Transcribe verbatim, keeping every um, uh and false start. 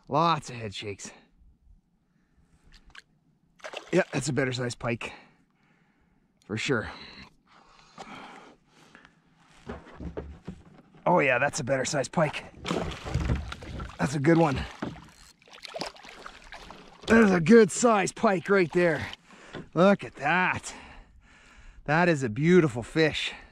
Lots of head shakes. Yeah, that's a better sized pike. For sure. Oh yeah, that's a better sized pike. That's a good one. There's a good sized pike right there. Look at that. That is a beautiful fish.